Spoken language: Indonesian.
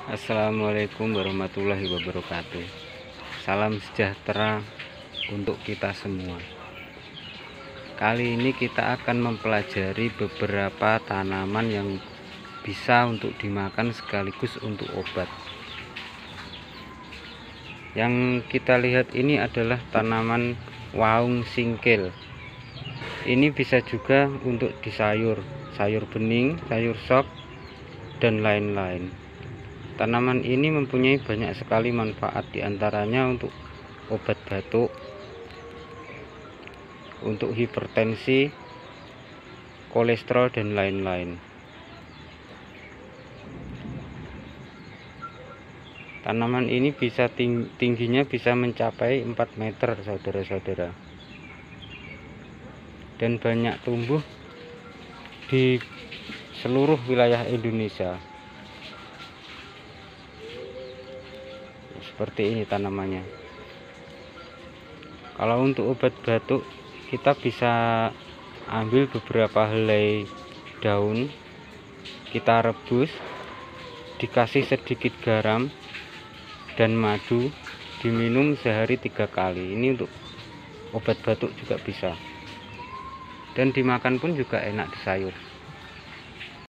Assalamualaikum warahmatullahi wabarakatuh. Salam sejahtera untuk kita semua. Kali ini kita akan mempelajari beberapa tanaman yang bisa untuk dimakan sekaligus untuk obat. Yang kita lihat ini adalah tanaman waung singkil. Ini bisa juga untuk di sayur bening, sayur sop, dan lain-lain. Tanaman ini mempunyai banyak sekali manfaat, diantaranya untuk obat batuk, untuk hipertensi, kolesterol, dan lain-lain. Tanaman ini bisa tingginya bisa mencapai 4 meter, saudara-saudara, dan banyak tumbuh di seluruh wilayah Indonesia. Seperti ini tanamannya. Kalau untuk obat batuk, kita bisa ambil beberapa helai daun, kita rebus, dikasih sedikit garam dan madu, diminum sehari 3 kali. Ini untuk obat batuk juga bisa, dan dimakan pun juga enak di sayur.